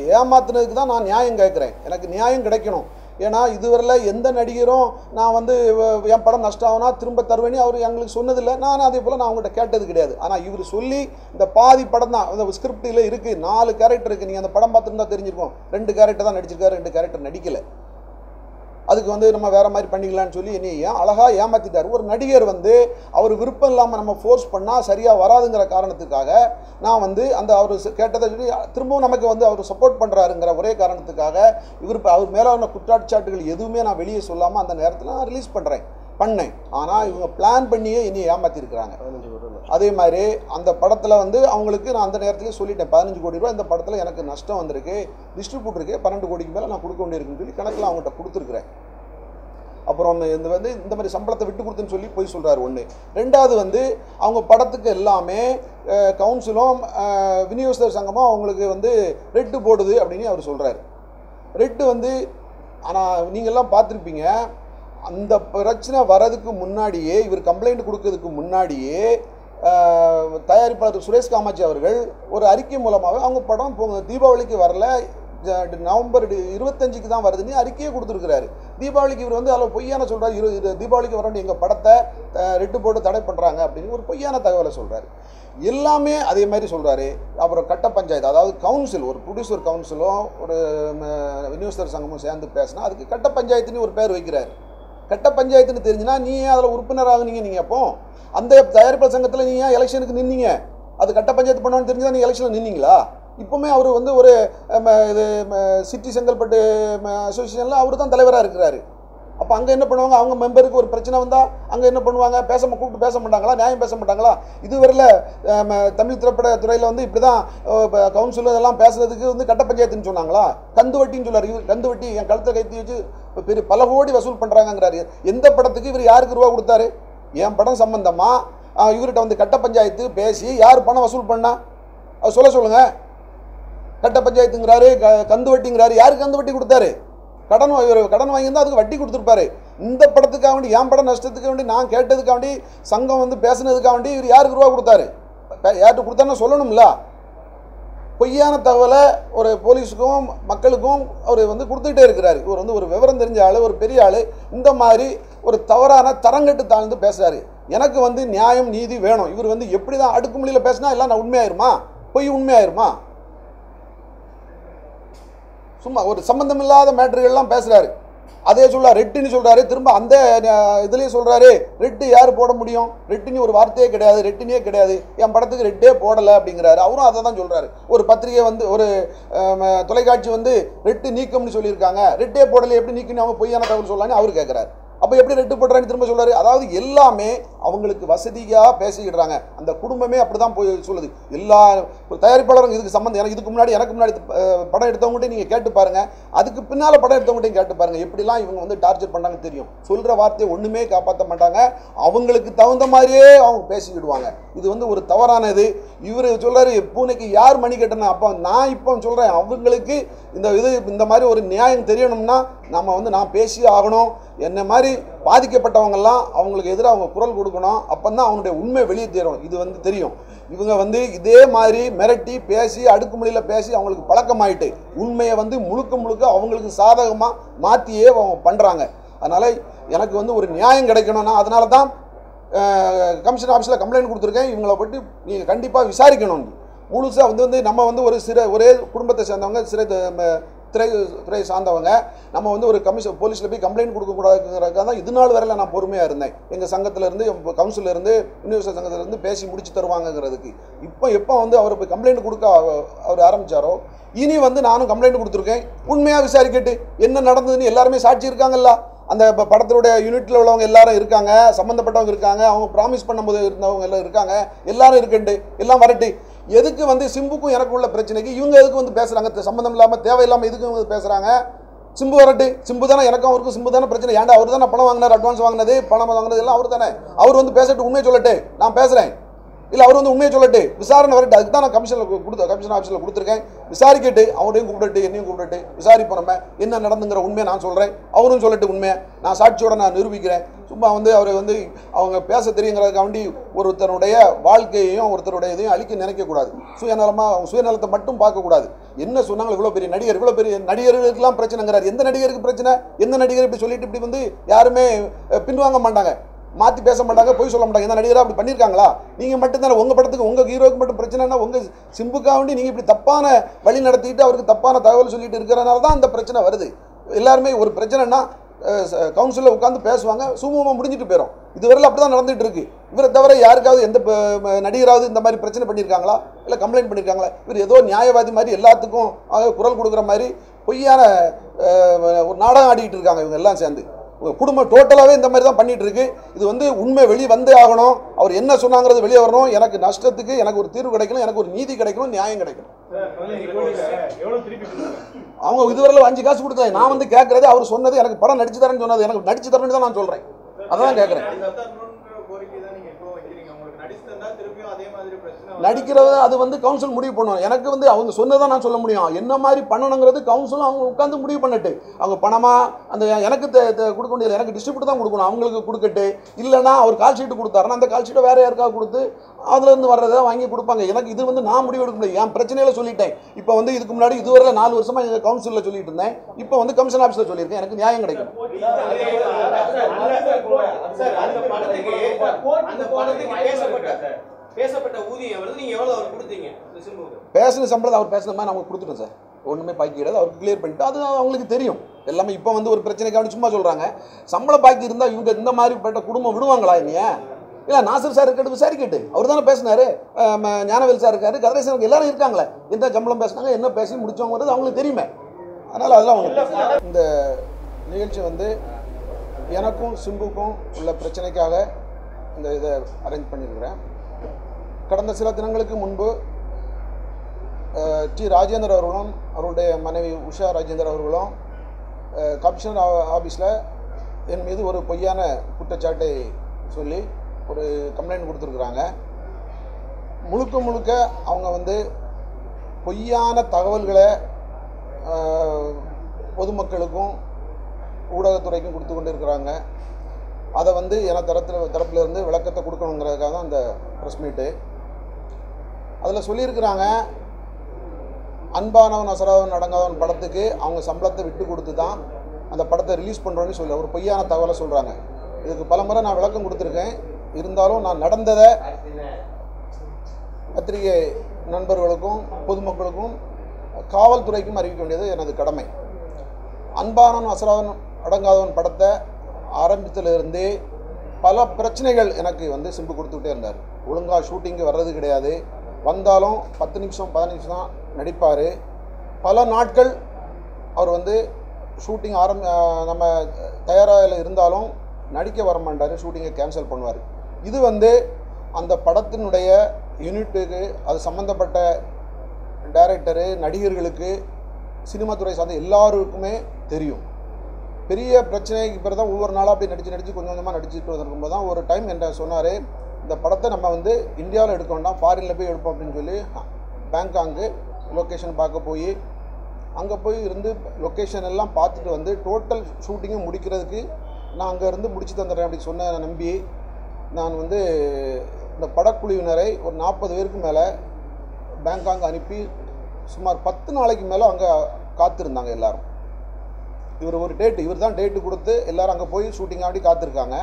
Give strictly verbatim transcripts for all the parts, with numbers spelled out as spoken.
ஏமாத்துனதுக்கு தான் நான் நியாயம் கேட்குறேன். எனக்கு நியாயம் கிடைக்கணும். ஏன்னா இதுவரையில் எந்த நடிகரும் நான் வந்து என் படம் நஷ்டம் ஆகுனா திரும்ப தருவேன்னு அவர் எங்களுக்கு சொன்னதில்லை. நான் அதே போல் நான் அவங்ககிட்ட கேட்டது கிடையாது. ஆனால் இவர் சொல்லி இந்த பாதி படம் தான் அந்த ஸ்கிரிப்டில் இருக்குது, நாலு கேரக்டர் இருக்குது. நீங்கள் அந்த படம் பார்த்துருந்தா தெரிஞ்சிருக்கும். ரெண்டு கேரக்டர் தான் நடிச்சிருக்காரு, ரெண்டு கேரக்டர் நடிக்கலை. அதுக்கு வந்து நம்ம வேறு மாதிரி பண்ணிக்கலான்னு சொல்லி என்னை ஏன் அழகாக ஏமாற்றிட்டார். ஒரு நடிகர் வந்து அவர் விருப்பம் இல்லாமல் நம்ம ஃபோர்ஸ் பண்ணால் சரியாக வராதுங்கிற காரணத்துக்காக நான் வந்து அந்த அவர் கேட்டதை சொல்லி திரும்பவும் நமக்கு வந்து அவர் சப்போர்ட் பண்ணுறாருங்கிற ஒரே காரணத்துக்காக இவர் அவர் மேலே உள்ள குற்றச்சாட்டுகள் எதுவுமே நான் வெளியே சொல்லாமல் அந்த நேரத்தில் நான் ரிலீஸ் பண்ணுறேன் பண்ணேன். ஆனால் இவங்க பிளான் பண்ணியே என்னை ஏமாற்றிருக்கிறாங்க. அதே மாதிரி அந்த படத்தில் வந்து அவங்களுக்கு நான் அந்த நேரத்துலேயே சொல்லிட்டேன், பதினஞ்சு கோடி ரூபா இந்த படத்தில் எனக்கு நஷ்டம் வந்திருக்கு, டிஸ்ட்ரிபியூட்டருக்கு பன்னெண்டு கோடிக்கு மேலே நான் கொடுக்க வேண்டியிருக்குன்னு சொல்லி கணக்கில் அவங்ககிட்ட கொடுத்துருக்குறேன். அப்புறம் இந்த வந்து இந்த மாதிரி சம்பளத்தை விட்டு கொடுத்துன்னு சொல்லி போய் சொல்கிறாரு ஒன்று. ரெண்டாவது வந்து அவங்க படத்துக்கு எல்லாமே கவுன்சிலும் விநியோகஸ்தர் சங்கமும் அவங்களுக்கு வந்து ரெட்டு போடுது அப்படின்னு அவர் சொல்கிறாரு. ரெட்டு வந்து ஆனால் நீங்கள்லாம் பார்த்துருப்பீங்க, அந்த பிரச்சனை வர்றதுக்கு முன்னாடியே இவர் கம்ப்ளைண்ட் கொடுக்கறதுக்கு முன்னாடியே தயாரிப்பாளர் சுரேஷ் காமாட்சி அவர்கள் ஒரு அறிக்கை மூலமாக அவங்க படம் தீபாவளிக்கு வரல, நவம்பர் இருபத்தஞ்சுக்கு தான் வருதுன்னு அறிக்கையே கொடுத்துருக்கிறாரு. தீபாவளிக்கு இவர் வந்து அதில் பொய்யான சொல்கிறார், இரு தீபாவளிக்கு வர வேண்டிய எங்கள் படத்தை ரெட்டு போட்டு தடை பண்ணுறாங்க அப்படின்னு ஒரு பொய்யான தகவலை சொல்கிறார். எல்லாமே அதே மாதிரி சொல்கிறாரு. அப்புறம் கட்ட பஞ்சாயத்து, அதாவது கவுன்சில், ஒரு ப்ரொடியூசர் கவுன்சிலும் ஒரு விநியோகஸ்தர் சங்கமும் சேர்ந்து பேசினா அதுக்கு கட்ட பஞ்சாயத்துன்னு ஒரு பேர் வைக்கிறார். கட்ட பஞ்சாயத்துன்னு தெரிஞ்சுன்னா நீ அதில் உறுப்பினராகுனீங்க. நீங்கள் அப்போ அந்த தயாரிப்பாளர் சங்கத்தில் நீங்கள் எலெக்ஷனுக்கு நின்னீங்க, அது கட்ட பஞ்சாயத்து பண்ணணும்னு தெரிஞ்சுதான் நீங்கள் எலெக்ஷனில் நின்னீங்களா? இப்போவுமே அவர் வந்து ஒரு இது சிட்டி செங்கல்பட்டு அசோசியேஷனில் அவர் தான் தலைவராக இருக்கிறாரு. அப்போ அங்கே என்ன பண்ணுவாங்க, அவங்க மெம்பருக்கு ஒரு பிரச்சனை வந்தால் அங்கே என்ன பண்ணுவாங்க, பேச கூப்பிட்டு பேச மாட்டாங்களா, நியாயம் பேச மாட்டாங்களா? இதுவரையில் தமிழ் திரைப்பட துறையில் வந்து இப்படி தான் கவுன்சில் இதெல்லாம் பேசுறதுக்கு வந்து கட்ட பஞ்சாயத்துன்னு சொன்னாங்களா? கந்து வட்டின்னு சொல்லார். இவர் கந்து வட்டி என் கழுத்தை கைத்தி வச்சு பெரிய பல கோடி வசூல் பண்ணுறாங்கிறாரு. எந்த படத்துக்கு இவர் யாருக்கு ரூபா கொடுத்தாரு? என் படம் சம்பந்தமாக இவர்கிட்ட வந்து கட்ட பஞ்சாயத்து பேசி யார் பணம் வசூல் பண்ணா அது சொல்ல சொல்லுங்கள். கட்ட பஞ்சாயத்துங்கிறாரு, க கந்து வட்டிங்கிறாரு. யாருக்கு கந்து வட்டி கொடுத்தாரு? கடன் கடன் வாங்கியிருந்தால் அதுக்கு வட்டி கொடுத்துருப்பாரு. இந்த படத்துக்காக வேண்டி, என் படம் நஷ்டத்துக்கு வேண்டி, நான் கேட்டதுக்காக வேண்டி, சங்கம் வந்து பேசுனதுக்காக வேண்டி இவர் யாருக்கு ரூபா கொடுத்தாரு? யார்கிட்ட கொடுத்தாருன்னு சொல்லணும்ல. பொய்யான தகவலை ஒரு போலீஸுக்கும் மக்களுக்கும் அவர் வந்து கொடுத்துக்கிட்டே இருக்கிறாரு. இவர் வந்து ஒரு விவரம் தெரிஞ்ச ஆள், ஒரு பெரிய ஆள். இந்த மாதிரி ஒரு தவறான தரங்கட்டு தாழ்ந்து பேசுகிறாரு. எனக்கு வந்து நியாயம் நீதி வேணும். இவர் வந்து எப்படி தான் அடுக்குமொழியில் பேசினா எல்லாம் நான் உண்மையாயிருமா? பொய் உண்மையாயிருமா? சும்மா ஒரு சம்பந்தம் இல்லாத மேட்டர்கள்லாம் பேசுகிறாரு. அதே சொல்ல ரெட்டுன்னு சொல்கிறாரு. திரும்ப அந்த இதுலேயே சொல்கிறாரு, ரெட்டு யார் போட முடியும்? ரெட்டுன்னு ஒரு வார்த்தையே கிடையாது, ரெட்டுனே கிடையாது, என் படத்துக்கு ரெட்டே போடலை அப்படிங்கிறாரு. அவரும் அதை தான் சொல்கிறாரு. ஒரு பத்திரிகை வந்து ஒரு தொலைக்காட்சி வந்து ரெட்டு நீக்கம்னு சொல்லியிருக்காங்க, ரெட்டே போடலை எப்படி நீக்கணும் அவங்க பொய்யான தகவல் சொல்லலான்னு அவர் கேட்குறாரு. அப்போ எப்படி ரெட்டு போடுறான்னு திரும்ப சொல்கிறாரு. அதாவது எல்லாமே அவங்களுக்கு வசதியாக பேசிக்கிடுறாங்க. அந்த குடும்பமே அப்படி தான் போய் சொல்லுது. எல்லா தயாரிப்பாளரும் இதுக்கு சம்மந்தம், எனக்கு இதுக்கு முன்னாடி எனக்கு முன்னாடி படம் எடுத்தவங்ககிட்டையும் நீங்கள் கேட்டு பாருங்கள், அதுக்கு பின்னால் படம் எடுத்தவங்ககிட்டையும் கேட்டு பாருங்கள், எப்படிலாம் இவங்க வந்து டார்ச்சர் பண்ணாங்க தெரியும். சொல்கிற வார்த்தையை ஒன்றுமே காப்பாற்ற மாட்டாங்க, அவங்களுக்கு தகுந்த மாதிரியே அவங்க பேசிக்கிடுவாங்க. இது வந்து ஒரு தவறானது. இவர் சொல்கிறாரு, பூனைக்கு யார் மணி கட்டணும்? அப்போ நான் இப்போ சொல்கிறேன், அவங்களுக்கு இந்த இது இந்த மாதிரி ஒரு நியாயம் தெரியணும்னா நம்ம வந்து நான் பேசி ஆகணும். என்ன மாதிரி பாதிக்கப்பட்டவங்கெல்லாம் அவங்களுக்கு எதிராக அவங்க குரல் கொடுக்கணும். அப்போ தான் அவங்களுடைய உண்மை வெளியே தேரும். இது வந்து தெரியும். இவங்க வந்து இதே மாதிரி மிரட்டி பேசி அடுக்குமொழியில் பேசி அவங்களுக்கு பழக்கமாயிட்டு உண்மையை வந்து முழுக்க முழுக்க அவங்களுக்கு சாதகமாக மாற்றியே அவங்க பண்ணுறாங்க. அதனால் எனக்கு வந்து ஒரு நியாயம் கிடைக்கணும்னா அதனால தான் கமிஷன் ஆஃபீஸில் கம்ப்ளைண்ட் கொடுத்துருக்கேன். இவங்களை பற்றி நீங்கள் கண்டிப்பாக விசாரிக்கணும். முழுசாக வந்து வந்து நம்ம வந்து ஒரு சிறை ஒரே குடும்பத்தை சேர்ந்தவங்க, சிறை திரை துறை சார்ந்தவங்க, நம்ம வந்து ஒரு கமிஷன் போலீஸில் போய் கம்ப்ளைண்ட் கொடுக்கக்கூடாதுங்கிறதுக்காக தான் இது நாள் வரையில் நான் பொறுமையாக இருந்தேன். எங்கள் சங்கத்திலேருந்து கவுன்சிலேருந்து யூனிவர்சிட்டி சங்கத்திலேருந்து பேசி முடிச்சு தருவாங்கங்கிறதுக்கு. இப்போ எப்போ வந்து அவர் போய் கம்ப்ளைண்ட் கொடுக்க அவர் ஆரம்பித்தாரோ, இனி வந்து நானும் கம்ப்ளைண்ட் கொடுத்துருக்கேன். உண்மையாக விசாரிக்கட்டு என்ன நடந்ததுன்னு எல்லாருமே சாட்சி இருக்காங்கல்ல. அந்த படத்தினுடைய யூனிட்டில் உள்ளவங்க எல்லாரும் இருக்காங்க, சம்மந்தப்பட்டவங்க இருக்காங்க, அவங்க ப்ராமிஸ் பண்ணும்போது இருந்தவங்க எல்லாம் இருக்காங்க, எல்லாரும் இருக்குண்டு எல்லாம் வரட்டு. எதுக்கு வந்து சிம்புக்கும் எனக்கு உள்ள பிரச்சனைக்கு இவங்க எதுக்கு வந்து பேசுகிறாங்க? சம்மந்தம் இல்லாமல் தேவையில்லாமல் எதுக்கு வந்து பேசுகிறாங்க? சிம்பு வரட்டு, சிம்பு தானே, எனக்கும் அவருக்கும் சிம்பு தானே பிரச்சனை. ஏன்டா அவர் தானே பணம் வாங்கினார், அட்வான்ஸ் வாங்கினது, பணம் வாங்கினது எல்லாம் அவர் தானே. அவர் வந்து பேசட்டு, உண்மையை சொல்லட்டு, நான் பேசுகிறேன். இல்லை அவர் வந்து உண்மையை சொல்லட்டு, விசாரணை வரட்டு. அதுக்கு தான் நான் கமிஷனில் கொடுத்த கமிஷன் ஆஃபீஸில் கொடுத்துருக்கேன். விசாரிக்கட்டு, அவரையும் கூப்பிட்டு என்னையும் கூப்பிட்டு விசாரிப்போம். நம்ம என்ன நடந்துங்கிற உண்மையை நான் சொல்கிறேன், அவரும் சொல்லட்டு உண்மையை நான் சாட்சியோட நான் நிரூபிக்கிறேன். சும்மா வந்து அவரை வந்து அவங்க பேச தெரியுங்கிறதுக்காண்டி ஒருத்தருடைய வாழ்க்கையையும் ஒருத்தருடைய இதையும் அழிக்க நினைக்கக்கூடாது. சுயநலமாக அவங்க சுயநலத்தை மட்டும் பார்க்கக்கூடாது. என்ன சொன்னாங்க, இவ்வளோ பெரிய நடிகர், இவ்வளோ பெரிய நடிகர்களுக்கெல்லாம் பிரச்சனைங்கிறார். எந்த நடிகருக்கு பிரச்சனை? எந்த நடிகர் இப்படி சொல்லிட்டு இப்படி வந்து யாருமே பின்வாங்க மாட்டாங்க, மாற்றி பேச மாட்டாங்க, பொய் சொல்ல மாட்டாங்க. எந்த நடிகராக அப்படி பண்ணியிருக்காங்களா? நீங்கள் மட்டும்தானே உங்கள் படத்துக்கு உங்கள் ஹீரோவுக்கு மட்டும் பிரச்சனைனா உங்கள் சிம்புக்காண்டி நீங்கள் இப்படி தப்பான வழி நடத்திட்டு அவருக்கு தப்பான தகவல் சொல்லிட்டு இருக்கிறனால தான் அந்த பிரச்சனை வருது. எல்லாருமே ஒரு பிரச்சனைனா கவுன்சிலில் உட்காந்து பேசுவாங்க, சுமூகமாக முடிஞ்சிட்டு போயிடும். இதுவரையில் அப்படி தான் நடந்துகிட்டு இருக்கு. இவரை தவிர யாருக்காவது எந்த நடிகராவது இந்த மாதிரி பிரச்சனை பண்ணியிருக்காங்களா, இல்லை கம்ப்ளைண்ட் பண்ணியிருக்காங்களா? இவர் ஏதோ நியாயவாதி மாதிரி எல்லாத்துக்கும் குரல் கொடுக்குற மாதிரி பொய்யான ஒரு நாடகம் ஆடிக்கிட்டு இருக்காங்க இவங்க எல்லாம் சேர்ந்து. குடும்பம் டோட்டலாகவே இந்த மாதிரி தான் பண்ணிட்டு இருக்கு. இது வந்து உண்மை வெளியே வந்தே ஆகணும். அவர் என்ன சொன்னாங்கிறது வெளியே வரணும். எனக்கு நஷ்டத்துக்கு எனக்கு ஒரு தீர்வு கிடைக்கணும், எனக்கு ஒரு நீதி கிடைக்கணும், நியாயம் கிடைக்கணும். அவங்க இதுவரையில் அஞ்சு காசு கொடுத்தாங்க. நான் வந்து கேட்கறது அவர் சொன்னது எனக்கு படம் நடிச்சு தரேன்னு சொன்னது எனக்கு நடிச்சு தரேன்னு தான் நான் சொல்றேன். அதான் கேட்கறேன். நடிக்கிறது அது வந்து கவுன்சில் முடிவு பண்ணுவாங்க. எனக்கு வந்து அவங்க சொன்னதான் நான் சொல்ல முடியும். என்ன மாதிரி பண்ணணுங்கிறது கவுன்சிலும் அவங்க உட்காந்து முடிவு பண்ணிட்டு அவங்க பணமா அந்த எனக்கு கொடுக்க முடியாது, எனக்கு டிஸ்ட்ரிபியூட் தான் கொடுக்கணும், அவங்களுக்கு கொடுக்கட்டு. இல்லைன்னா அவர் கால் ஷீட்டு கொடுத்தாருன்னா அந்த கால் ஷீட்டை வேற யாருக்காவது கொடுத்து அதுல இருந்து வர்றதை வாங்கி கொடுப்பாங்க. எனக்கு இது வந்து நான் முடிவு எடுக்க முடியாது. என் பிரச்சனையில சொல்லிட்டேன். இப்போ வந்து இதுக்கு முன்னாடி இதுவரை நாலு வருஷமா எங்க கவுன்சிலில் சொல்லிட்டு இருந்தேன். இப்போ வந்து கமிஷன் ஆஃபீஸில் சொல்லியிருக்கேன். எனக்கு நியாயம் கிடைக்கும். பேசப்பட்ட ஊதியம் வந்து நீங்க எவ்வளவு அவர் கொடுத்தீங்க? பேசின சம்பளம் அவர் பேசின மாதிரி நம்ம கொடுத்துட்டோம் சார். ஒன்றுமே பாக்கி கிடையாது. அவருக்கு கிளியர் பண்ணிட்டு அது அவங்களுக்கு தெரியும் எல்லாமே. இப்போ வந்து ஒரு பிரச்சனைக்காக சும்மா சொல்கிறாங்க. சம்பளம் பாக்கி இருந்தால் இவங்க இந்த மாதிரி பட்ட குடும்பம் விடுவாங்களா? இல்லையா? இல்லை நாசர் சார் இருக்கிட்டு விசாரிக்கட்டு. அவர் தானே பேசினாரு. ஞானவேல் சார் இருக்காரு, கதிரேசன் எல்லாரும் இருக்காங்களே. என்ன சம்பளம் பேசினாங்க, என்ன பேசி முடிச்சவங்கிறது அவங்களுக்கு தெரியுமே. அதனால் அதெல்லாம் அவங்க இந்த நிகழ்ச்சி வந்து எனக்கும் சிம்புக்கும் உள்ள பிரச்சனைக்காக இந்த இதை அரேஞ்ச் பண்ணியிருக்கிறேன். கடந்த சில தினங்களுக்கு முன்பு டி ராஜேந்தர் அவர்களும் அவருடைய மனைவி உஷா ராஜேந்தர் அவர்களும் கமிஷனர் ஆஃபீஸில் என் மீது ஒரு பொய்யான குற்றச்சாட்டை சொல்லி ஒரு கம்ப்ளைண்ட் கொடுத்துருக்குறாங்க. முழுக்க முழுக்க அவங்க வந்து பொய்யான தகவல்களை பொதுமக்களுக்கும் ஊடகத்துறைக்கும் கொடுத்து கொண்டு இருக்கிறாங்க. அதை வந்து என தரத்தில் தரப்பிலிருந்து விளக்கத்தை கொடுக்கணுங்கிறதுக்காக தான் அந்த ப்ரெஸ் மீட்டு. அதில் சொல்லியிருக்கிறாங்க, அன்பானவன் அசராதவன் அடங்காதவன் படத்துக்கு அவங்க சம்பளத்தை விட்டு கொடுத்து தான் அந்த படத்தை ரிலீஸ் பண்ணுறோன்னு சொல்ல ஒரு பொய்யான தகவலை சொல்கிறாங்க. இதுக்கு பல முறை நான் விளக்கம் கொடுத்துருக்கேன். இருந்தாலும் நான் நடந்ததை பத்திரிகை நண்பர்களுக்கும் பொதுமக்களுக்கும் காவல்துறைக்கும் அறிவிக்க வேண்டியது எனது கடமை. அன்பானவன் அசராதவன் அடங்காதவன் படத்தை ஆரம்பித்ததிலிருந்தே பல பிரச்சனைகள் எனக்கு வந்து சிம்பு கொடுத்துக்கிட்டே இருந்தார். ஒழுங்காக ஷூட்டிங்கு வர்றது கிடையாது. வந்தாலும் பத்து நிமிஷம் பதினஞ்சு நிமிஷம் தான் நடிப்பார். பல நாட்கள் அவர் வந்து ஷூட்டிங் ஆரம்பி நம்ம தயாராக இருந்தாலும் நடிக்க வர மாட்டார், ஷூட்டிங்கை கேன்சல் பண்ணுவார். இது வந்து அந்த படத்தினுடைய யூனிட்டுக்கு அது சம்மந்தப்பட்ட டைரக்டரு நடிகர்களுக்கு சினிமா துறை சார்ந்த எல்லாருக்குமே தெரியும். பெரிய பிரச்சனைக்கு பிறகு தான் ஒவ்வொரு நாளாக அப்படி நடித்து நடித்து கொஞ்சம் கொஞ்சமாக நடிச்சுட்டு வந்திருக்கும்போது தான் ஒரு டைம் என்ற சொன்னார், இந்த படத்தை நம்ம வந்து இந்தியாவில் எடுக்க வேண்டாம், ஃபாரினில் போய் எடுப்போம் அப்படின்னு சொல்லி பேங்காங்கு லொக்கேஷன் பார்க்க போய் அங்கே போய் இருந்து லொக்கேஷன் எல்லாம் பார்த்துட்டு வந்து டோட்டல் ஷூட்டிங்கை முடிக்கிறதுக்கு நான் அங்கே இருந்து முடிச்சு தந்துடுறேன் அப்படி சொன்ன நம்பி நான் வந்து இந்த படக்குழுவினரை ஒரு நாற்பது பேருக்கு மேலே பேங்காங் அனுப்பி சுமார் பத்து நாளைக்கு மேலே அங்கே காத்திருந்தாங்க எல்லாரும். இவர் ஒரு டேட்டு இவர் தான் டேட்டு கொடுத்து எல்லோரும் அங்கே போய் ஷூட்டிங் ஆடி காத்திருக்காங்க.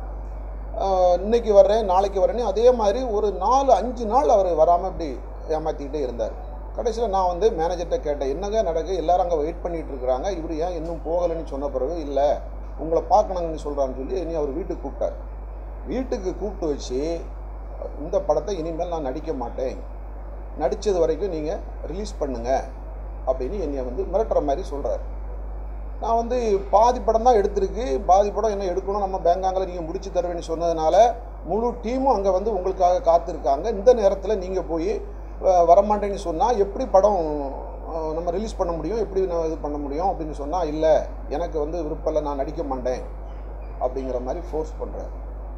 இன்றைக்கி வர்றேன் நாளைக்கு வரேன்னு அதே மாதிரி ஒரு நாலு அஞ்சு நாள் அவர் வராமல் இப்படி ஏமாற்றிக்கிட்டே இருந்தார். கடைசியில் நான் வந்து மேனேஜர்கிட்ட கேட்டேன், என்னங்க நடக்கு, எல்லோரும் அங்கே வெயிட் பண்ணிகிட்டு இருக்கிறாங்க, இவர் ஏன் இன்னும் போகலைன்னு சொன்ன பிறகு இல்லை உங்களை பார்க்கணுங்கன்னு சொல்கிறான்னு சொல்லி இனி அவர் வீட்டுக்கு கூப்பிட்டார். வீட்டுக்கு கூப்பிட்டு வச்சு இந்த படத்தை இனிமேல் நான் நடிக்க மாட்டேன், நடித்தது வரைக்கும் நீங்கள் ரிலீஸ் பண்ணுங்கள் அப்படின்னு என்னை வந்து மிரட்டுற மாதிரி சொல்கிறார். நான் வந்து பாதி படம் தான் எடுத்திருக்கு, பாதி படம் என்ன எடுக்கணும், நம்ம பேங்காங்கில் நீங்கள் முடிச்சு தருவேன்னு சொன்னதுனால முழு டீமும் அங்கே வந்து உங்களுக்காக காத்திருக்காங்க. இந்த நேரத்தில் நீங்கள் போய் வரமாட்டேன்னு சொன்னால் எப்படி படம் நம்ம ரிலீஸ் பண்ண முடியும், எப்படி நான் இது பண்ண முடியும் அப்படின்னு சொன்னால், இல்லை எனக்கு வந்து விருப்பம் இல்லை, நான் நடிக்க மாட்டேன் அப்படிங்கிற மாதிரி ஃபோர்ஸ் பண்ணுறாரு.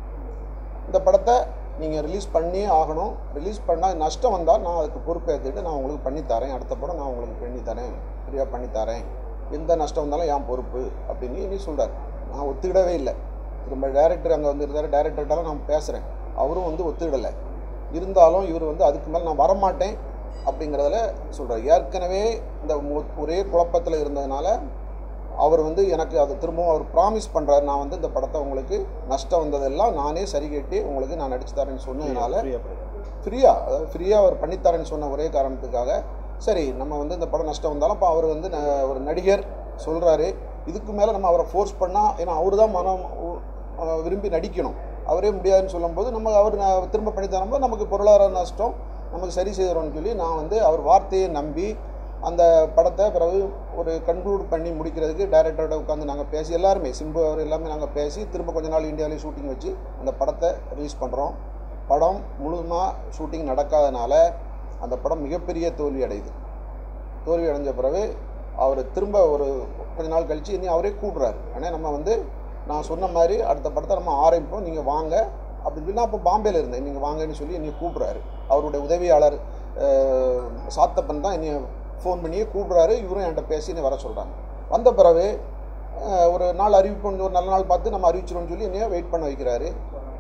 இந்த படத்தை நீங்கள் ரிலீஸ் பண்ணியே ஆகணும், ரிலீஸ் பண்ணால் நஷ்டம் வந்தால் நான் அதுக்கு பொறுப்பேற்றுட்டு நான் உங்களுக்கு பண்ணித்தரேன், அடுத்த படம் நான் உங்களுக்கு பண்ணித்தரேன், ஃப்ரீயாக பண்ணித்தரேன், எந்த நஷ்டம் வந்தாலும் என் பொறுப்பு அப்படின்னு இனி சொல்கிறார். நான் ஒத்துக்கிடவே இல்லை. திரும்ப டைரக்டர் அங்கே வந்து இருந்தார், டைரக்டர்கிட்டாலும் நான் பேசுகிறேன், அவரும் வந்து ஒத்துக்கிடலை. இருந்தாலும் இவர் வந்து அதுக்கு மேலே நான் வரமாட்டேன் அப்படிங்கிறதுல சொல்கிறார். ஏற்கனவே இந்த ஒரே குழப்பத்தில் இருந்ததுனால அவர் வந்து எனக்கு அதை திரும்பவும் அவர் ப்ராமிஸ் பண்ணுறாரு, நான் வந்து இந்த படத்தை உங்களுக்கு நஷ்டம் வந்ததெல்லாம் நானே சரி கேட்டு உங்களுக்கு நான் நடிச்சு தரேன்னு சொன்னதுனால ஃப்ரீயாக அதாவது ஃப்ரீயாக அவர் பண்ணித்தரேன்னு சொன்ன ஒரே காரணத்துக்காக சரி நம்ம வந்து இந்த படம் நஷ்டம் வந்தாலும் இப்போ அவர் வந்து ஒரு நடிகர் சொல்கிறாரு, இதுக்கு மேலே நம்ம அவரை ஃபோர்ஸ் பண்ணால், ஏன்னா அவர் தான் மனம் விரும்பி நடிக்கணும், அவரே முடியாதுன்னு சொல்லும்போது நம்ம அவர் திரும்ப பண்ணி தரும்போது நமக்கு பொருளாதார நஷ்டம் நமக்கு சரி செய்கிறோன்னு சொல்லி நான் வந்து அவர் வார்த்தையை நம்பி அந்த படத்தை பிறகு ஒரு கன்க்ளூட் பண்ணி முடிக்கிறதுக்கு டைரக்டரோட உட்காந்து நாங்கள் பேசி எல்லாருமே சிம்பு அவர் எல்லாமே நாங்கள் பேசி திரும்ப கொஞ்ச நாள் இந்தியாவிலேயே ஷூட்டிங் வச்சு அந்த படத்தை ரிலீஸ் பண்ணுறோம். படம் முழுமாக ஷூட்டிங் நடக்காதனால அந்த படம் மிகப்பெரிய தோல்வி அடையுது. தோல்வி அடைஞ்ச பிறகு அவர் திரும்ப ஒரு கொஞ்ச நாள் கழித்து இனி அவரே கூப்பிட்றாரு, ஆனால் நம்ம வந்து நான் சொன்ன மாதிரி அடுத்த படத்தை நம்ம ஆரம்பிப்போம், நீங்கள் வாங்க அப்படின்னு சொல்லி நான் அப்போ பாம்பேயில் இருந்தேன், நீங்கள் வாங்கன்னு சொல்லி என்னை கூப்பிட்றாரு. அவருடைய உதவியாளர் சாத்தப்பன் தான் என்னை ஃபோன் பண்ணியே கூப்பிட்றாரு, இவரும் என்கிட்ட பேசி என்னை வர சொல்கிறாங்க. வந்த பிறகு ஒரு நாள் அறிவிப்பு ஒரு நல்ல நாள் பார்த்து நம்ம அறிவிச்சிரோன்னு சொல்லி என்னைய வெயிட் பண்ண வைக்கிறாரு.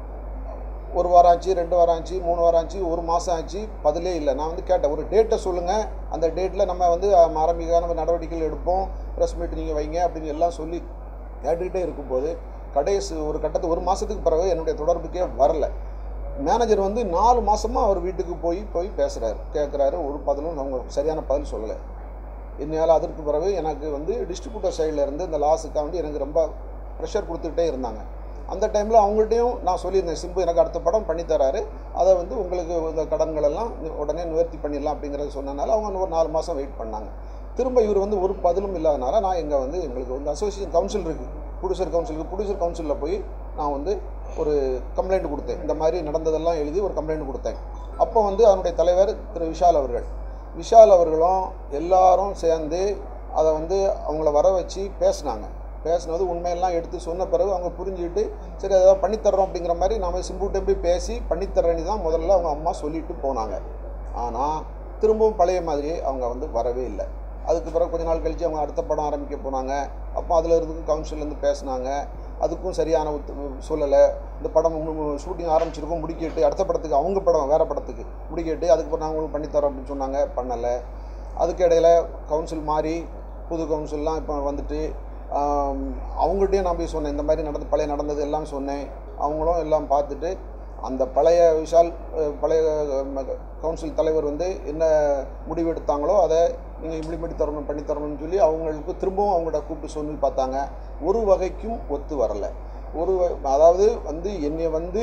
ஒரு வாரம் ஆச்சு, ரெண்டு வாரம் ஆச்சு, மூணு வாரம் ஆச்சு, ஒரு மாதம் ஆச்சு, பதிலே இல்லை. நான் வந்து கேட்டேன், ஒரு டேட்டை சொல்லுங்கள், அந்த டேட்டில் நம்ம வந்து ஆரம்பிக்கான நடவடிக்கைகள் எடுப்போம், ப்ரெஸ் மீட் நீங்கள் வைங்க அப்படின்னு எல்லாம் சொல்லி கேட்டுக்கிட்டே இருக்கும்போது கடைசி ஒரு கட்டத்து ஒரு மாதத்துக்கு பிறகு என்னுடைய தொடர்புக்கே வரல. மேனேஜர் வந்து நாலு மாதமாக அவர் வீட்டுக்கு போய் போய் பேசுகிறாரு, கேட்குறாரு, ஒரு பதிலும் அவங்க சரியான பதில் சொல்லலை. என்னால் அதற்கு பிறகு எனக்கு வந்து டிஸ்ட்ரிபியூட்டர் சைடில் இருந்து இந்த லாஸுக்காக வந்து எனக்கு ரொம்ப ப்ரெஷர் கொடுத்துக்கிட்டே இருந்தாங்க. அந்த டைமில் அவங்கள்ட்டையும் நான் சொல்லியிருந்தேன், சிம்பு எனக்கு அடுத்த படம் பண்ணித்தராரு, அதை வந்து உங்களுக்கு இந்த கடன்களெல்லாம் உடனே நிவர்த்தி பண்ணிடலாம் அப்படிங்கிறத சொன்னனால அவங்க ஒரு நாலு மாதம் வெயிட் பண்ணாங்க. திரும்ப இவர் வந்து ஒரு பதிலும் இல்லாதனால நான் எங்கே வந்து எங்களுக்கு வந்து அசோசியேஷன் கவுன்சில் இருக்குது, ப்ரொடியூசர் கவுன்சிலுக்கு ப்ரொடியூசர் கவுன்சிலில் போய் நான் வந்து ஒரு கம்ப்ளைண்ட் கொடுத்தேன், இந்த மாதிரி நடந்ததெல்லாம் எழுதி ஒரு கம்ப்ளைண்ட் கொடுத்தேன். அப்போ வந்து அதனுடைய தலைவர் திரு விஷால் அவர்கள் விஷால் அவர்களும் எல்லாரும் சேர்ந்து அதை வந்து அவங்கள வர வச்சு பேசினாங்க. பேசினது உண்மையெல்லாம் எடுத்து சொன்ன பிறகு அவங்க புரிஞ்சுக்கிட்டு சரி ஏதாவது பண்ணித்தர்றோம் அப்படிங்கிற மாதிரி நம்ம சிம்புகிட்ட போய் பேசி பண்ணித்தர்றேன்னு தான் முதல்ல அவங்க அம்மா சொல்லிட்டு போனாங்க. ஆனால் திரும்பவும் பழைய மாதிரியே அவங்க வந்து வரவே இல்லை. அதுக்கு பிறகு கொஞ்ச நாள் கழித்து அவங்க அடுத்த படம் ஆரம்பிக்க போனாங்க. அப்போ அதில் இருந்து கவுன்சிலேருந்து பேசினாங்க, அதுக்கும் சரியான சூழலை. இந்த படம் ஷூட்டிங் ஆரம்பிச்சிருக்கோம், முடிக்கிட்டு அடுத்த படத்துக்கு அவங்க படம் வேறு படத்துக்கு முடிக்கிட்டு அதுக்கப்புறம் நாங்கள் உங்களுக்கு பண்ணித்தரோம் அப்படின்னு சொன்னாங்க, பண்ணலை. அதுக்கு இடையில் கவுன்சில் மாறி புது கவுன்சில்லாம் இப்போ வந்துட்டு அவங்கள்ட்டையும் நான் போய் சொன்னேன், இந்த மாதிரி நடந்து பழைய நடந்தது எல்லாம் சொன்னேன். அவங்களும் எல்லாம் பார்த்துட்டு அந்த பழைய விஷால் பழைய கவுன்சில் தலைவர் வந்து என்ன முடிவு எடுத்தாங்களோ அதை நீங்கள் இம்ப்ளிமெண்ட் தரணும் பண்ணி தரணும்னு சொல்லி அவங்களுக்கு திரும்பவும் அவங்கள்ட்ட கூப்பிட்டு சொல்லி பார்த்தாங்க. ஒரு வகைக்கும் ஒத்து வரலை. ஒரு அதாவது வந்து என்னை வந்து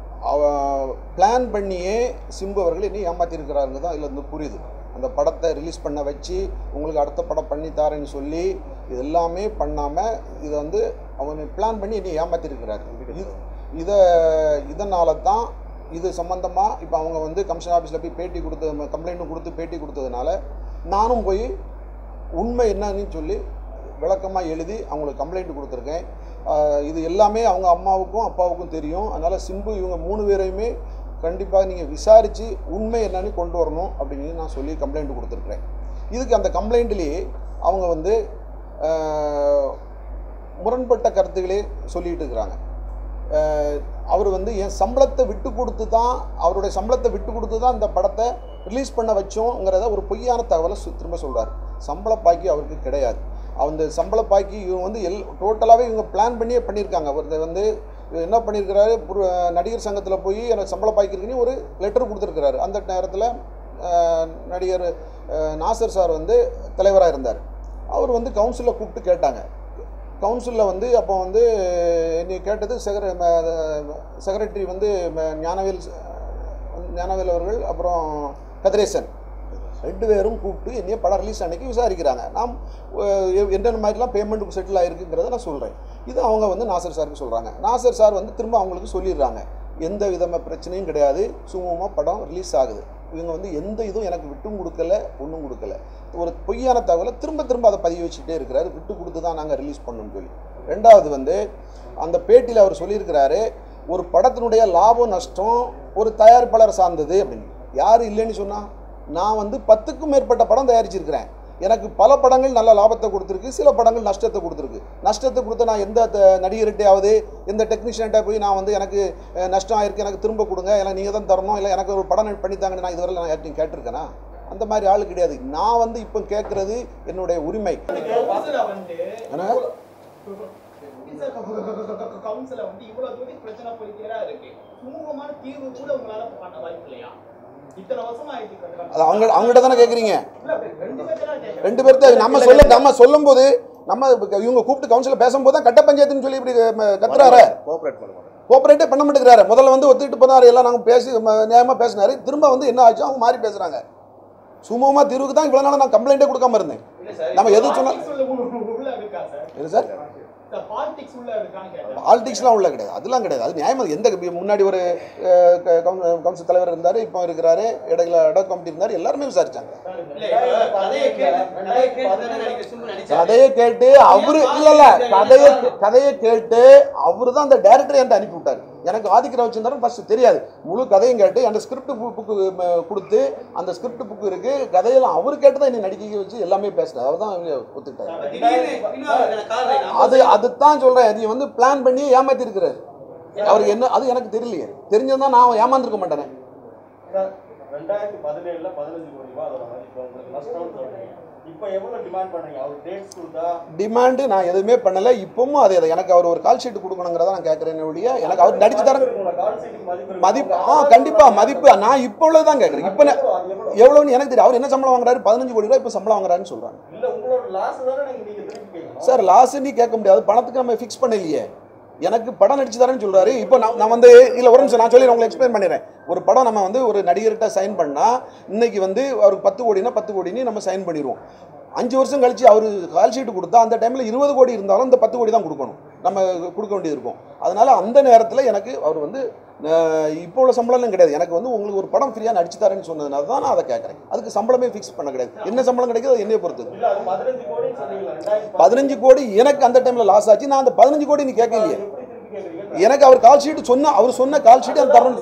பிளான் பண்ணியே சிம்பு அவர்கள் என்னை ஏமாற்றிருக்கிறாருங்க தான் இதில் வந்து புரியுது. அந்த படத்தை ரிலீஸ் பண்ண வச்சு உங்களுக்கு அடுத்த படம் பண்ணித்தாரேன்னு சொல்லி இது எல்லாமே பண்ணாமல் இதை வந்து அவங்க பிளான் பண்ணி என்னை ஏமாற்றிருக்கிறாரு. இதை இதனால தான் இது சம்மந்தமாக இப்போ அவங்க வந்து கமிஷன் ஆஃபீஸில் போய் பேட்டி கொடுத்து கம்ப்ளைண்ட்டும் கொடுத்து பேட்டி கொடுத்ததுனால நானும் போய் உண்மை என்னன்னு சொல்லி விளக்கமாக எழுதி அவங்களுக்கு கம்ப்ளைண்ட் கொடுத்துருக்கேன். இது எல்லாமே அவங்க அம்மாவுக்கும் அப்பாவுக்கும் தெரியும். அதனால் சிம்பு இவங்க மூணு பேரையுமே கண்டிப்பாக நீங்கள் விசாரித்து உண்மை என்னன்னு கொண்டு வரணும் அப்படின்னு நான் சொல்லி கம்ப்ளைண்ட் கொடுத்துருக்குறேன். இதுக்கு அந்த கம்ப்ளைண்ட்லேயே அவங்க வந்து முரண்பட்ட கருத்துக்களே சொல்லிகிட்டு இருக்கிறாங்க. அவர் வந்து என் சம்பளத்தை விட்டு கொடுத்து தான் அவருடைய சம்பளத்தை விட்டு கொடுத்து தான் இந்த படத்தை ரிலீஸ் பண்ண வச்சோங்கிறத ஒரு பொய்யான தகவலை திரும்ப சொல்கிறார். சம்பள பாக்கி அவருக்கு கிடையாது. அந்த சம்பள பாக்கி இவங்க வந்து எல் டோட்டலாகவே இவங்க பிளான் பண்ணியே பண்ணியிருக்காங்க. அவர் வந்து என்ன பண்ணியிருக்கிறாரு, நடிகர் சங்கத்தில் போய் எனக்கு சம்பள பாக்கி இருக்குன்னு ஒரு லெட்டர் கொடுத்துருக்கிறாரு. அந்த நேரத்தில் நடிகர் நாசர் சார் வந்து தலைவராக இருந்தார். அவர் வந்து கவுன்சிலில் கூப்பிட்டு கேட்டாங்க. கவுன்சிலில் வந்து அப்போ வந்து என்னை கேட்டது செக்ர செக்ரட்டரி வந்து ஞானவேல் ஞானவேல் அவர்கள் அப்புறம் கதிரேசன் ரெண்டு பேரும் கூப்பிட்டு என்னைய படம் ரிலீஸ் அன்றைக்கி விசாரிக்கிறாங்க. நாம் என்னென்ன மாதிரிலாம் பேமெண்ட்டுக்கு செட்டில் ஆகிருக்குங்கிறத நான் சொல்கிறேன். இது அவங்க வந்து நாசர் சாருக்கு சொல்கிறாங்க. நாசர் சார் வந்து திரும்ப அவங்களுக்கு சொல்லிடுறாங்க, எந்த விதமான பிரச்சனையும் கிடையாது, சுமூகமாக படம் ரிலீஸ் ஆகுது. இவங்க வந்து எந்த இதுவும் எனக்கு விட்டும் கொடுக்கல, ஒன்றும் கொடுக்கல. ஒரு பொய்யான தகவலை திரும்ப திரும்ப அதை பதிவு வச்சுக்கிட்டே இருக்கிறாரு, விட்டு கொடுத்து தான் நாங்கள் ரிலீஸ் பண்ணணும்னு சொல்லி. ரெண்டாவது வந்து அந்த பேட்டியில் அவர் சொல்லியிருக்கிறாரு, ஒரு படத்தினுடைய லாபம் நஷ்டம் ஒரு தயாரிப்பாளர் சார்ந்தது அப்படின்னு. யார் இல்லைன்னு சொன்னால், நான் வந்து பத்துக்கும் மேற்பட்ட படம் தயாரிச்சிருக்கிறேன். எனக்கு பல படங்கள் நல்ல லாபத்தை கொடுத்துருக்கு, சில படங்கள் நஷ்டத்தை கொடுத்துருக்கு. நஷ்டத்தை கொடுத்து நான் எந்த நடிகர்கிட்டையாவது எந்த டெக்னீஷியன்கிட்ட போய் நான் வந்து எனக்கு நஷ்டம் ஆயிருக்கு, எனக்கு திரும்ப கொடுங்க, இல்லை நீங்கள் தான் தரணும், இல்லை எனக்கு ஒரு படம் பண்ணித்தாங்கன்னு நான் இதுவரை நான் யார்ட்டையும் கேட்டிருக்கேன்னா? அந்த மாதிரி ஆளு கிடையாது. நான் வந்து இப்போ கேட்குறது என்னுடைய உரிமை. அது அவங்க அவங்ககிட்ட தானே கேட்குறீங்க. ரெண்டு பேர்த்த நம்ம சொல்ல நம்ம சொல்லும் போது நம்ம இவங்க கூப்பிட்டு கவுன்சிலில் பேசும்போது தான் கட்ட பஞ்சாயத்துன்னு சொல்லி இப்படி கத்துறாரு. கோஆப்ரேட்டே பண்ண மாட்டேங்கிறாரு. முதல்ல வந்து ஒத்துக்கிட்டு போனாரு, எல்லாம் நாங்கள் பேசி நியாயமாக பேசினாரு. திரும்ப வந்து என்ன ஆச்சு, அவங்க மாறி பேசுகிறாங்க. சுமூகமா தீர்வுக்கு தான் இவ்வளவு நாள் நான் கம்ப்ளைண்டே கொடுக்காம இருந்தேன். நம்ம எது சொன்னா இல்லை சார், பாலிடிக்ஸ்லாம் உள்ள கிடையாது, அதெல்லாம் கிடையாது. அது நியாயமாக எந்த முன்னாடி ஒரு கவுன்சில் தலைவர் இருந்தார், இப்போ இருக்கிறாரு, இடையில அடக் கமிட்டி இருந்தார், எல்லாருமே விசாரிச்சாங்க. கதையை கேட்டு அவரு இல்ல இல்ல கதையை கதையை கேட்டு அவரு தான் அந்த டைரக்டரை என்கிட்ட அனுப்பி விட்டாரு. எனக்கு ஆதிக்க ரவிச்சந்திரன் ஃபர்ஸ்ட் தெரியாது. முழு கதையும் கேட்டு அந்த ஸ்கிரிப்ட் புக்கு கொடுத்து, அந்த ஸ்கிரிப்ட் புக்கு இருக்கு, கதையெல்லாம் அவரு கேட்டு தான் என்னை நடிக்க வச்சு எல்லாமே பேசுறாரு. அவர் தான் ஒத்துக்கிட்டாரு. அது அதுதான் சொல்றேன், நீ வந்து பிளான் பண்ணி ஏமாத்தி இருக்கிறாரு அவருக்கு. என்ன அது எனக்கு தெரியலையே, தெரிஞ்சதான் நான் ஏமாந்துருக்க மாட்டேனே. ரெண்டாயிரத்தி பதினேழுல பதினஞ்சு கோடி ரூபாய் அதோட மதிப்பு உங்களுக்கு நஷ்டம் சொல்றீங்க. இப்போ எவ்வளவு டிமாண்ட் பண்றீங்க? அவர் டேட்ஸ் கொடுத்தா டிமாண்ட் நான் எதுவுமே பண்ணல. இப்பவும் அதே தான். எனக்கு அவர் ஒரு கால் ஷீட் கொடுக்கணுங்கிறத நான் கேட்கறேன் ஒழிய, எனக்கு அவர் நடிச்சு தர மதிப்பு ஆ கண்டிப்பா மதிப்பு நான் இப்போ உள்ளதான் கேட்கறேன். இப்போ எவ்வளவுன்னு எனக்கு தெரியும். அவர் என்ன சம்பளம் வாங்குறாரு? பதினஞ்சு கோடி ரூபாய் இப்போ சம்பளம் வாங்குறாருன்னு சொல்றாங்க. இல்ல உங்களோட லாஸ் தானே நீங்க திருப்பி கேட்கணும் சார். லாஸ் நீ கேட்க முடியாது, பணத்துக்கு நம்ம ஃபிக்ஸ் பண்ணலையே. எனக்கு படம் நடிச்சு தரேன்னு சொல்றாரு. இப்போ நான் நான் வந்து இல்லை ஒரு நிமிஷம் நான் சொல்லி உங்களுக்கு எக்ஸ்பிளைன் பண்ணிடுறேன். ஒரு படம் நம்ம வந்து ஒரு நடிகர்கிட்ட சைன் பண்ணா இன்னைக்கு வந்து அவருக்கு பத்து கோடினா பத்து கோடின்னு நம்ம சைன் பண்ணிடுவோம். அஞ்சு வருஷம் கழிச்சு அவர் கால் ஷீட்டு கொடுத்தா அந்த டைமில் இருபது கோடி இருந்தாலும் இந்த பத்து கோடி தான் கொடுக்கணும், நம்ம கொடுக்க வேண்டியது இருக்கும். அதனால அந்த நேரத்தில் எனக்கு அவர் வந்து இப்போ உள்ள சம்பளம்லாம் கிடையாது. எனக்கு வந்து உங்களுக்கு ஒரு படம் ஃப்ரீயாக நடிச்சு தரேன்னு சொன்னதுனால தான் நான் அதை கேட்குறேன். அதுக்கு சம்பளமே ஃபிக்ஸ் பண்ண கிடையாது. என்ன சம்பளம் கிடைக்குது அது என்னைய பொறுத்து. பதினஞ்சு கோடி எனக்கு அந்த டைமில் லாஸ் ஆச்சு. நான் அந்த பதினஞ்சு கோடி நீ கேட்கலையே. எனக்கு அவர் கால் ஷீட் சொன்ன அவர் சொன்ன கால் ஷீட் அந்த தரணும்.